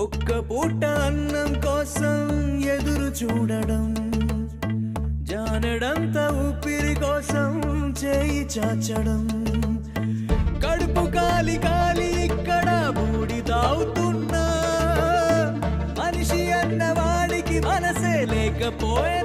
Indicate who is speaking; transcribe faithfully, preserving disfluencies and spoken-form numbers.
Speaker 1: ఒక్క పూట అన్నం కోసం ఎదురు చూడడం, జానడంత ఊపిరి కోసం చేయి చాచడం, కడుపు కాలి కాలి ఇక్కడ బూడి తాగుతున్నా, మనిషి అన్నవాడికి మనసే లేకపోయే